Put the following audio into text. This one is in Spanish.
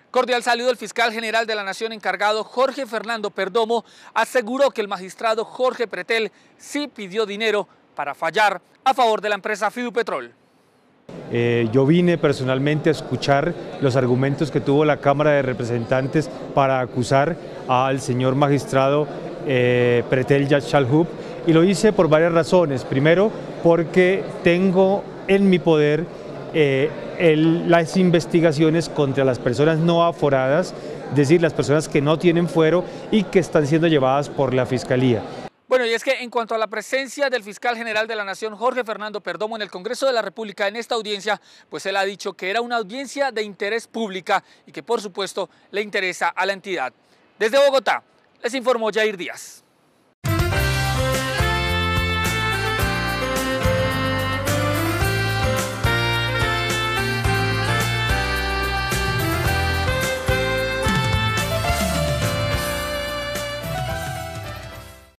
Cordial saludo. El fiscal general de la Nación encargado, Jorge Fernando Perdomo, aseguró que el magistrado Jorge Pretel sí pidió dinero para fallar a favor de la empresa Fidupetrol. Yo vine personalmente a escuchar los argumentos que tuvo la Cámara de Representantes para acusar al señor magistrado Pretel Yashalhub, y lo hice por varias razones. Primero, porque tengo en mi poder las investigaciones contra las personas no aforadas, es decir, las personas que no tienen fuero y que están siendo llevadas por la Fiscalía. Bueno, y es que en cuanto a la presencia del fiscal general de la Nación, Jorge Fernando Perdomo, en el Congreso de la República en esta audiencia, pues él ha dicho que era una audiencia de interés pública y que por supuesto le interesa a la entidad. Desde Bogotá, les informó Jair Díaz.